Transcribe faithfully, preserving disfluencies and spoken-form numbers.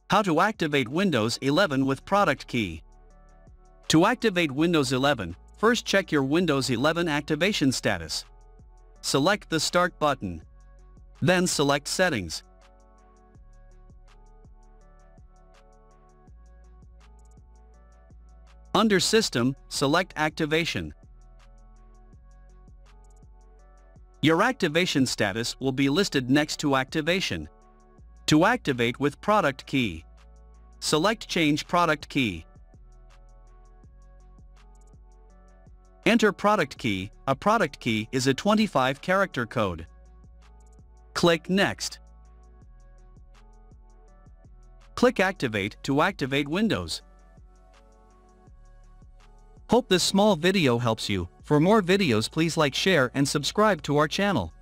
How to activate Windows eleven with product key. To activate Windows eleven, first check your Windows eleven activation status. Select the Start button. Then select Settings. Under System, select Activation. Your activation status will be listed next to Activation. To activate with product key, select Change product key. Enter product key. A product key is a twenty-five character code. Click Next. Click Activate to activate Windows. Hope this small video helps you. For more videos, please like, share and subscribe to our channel.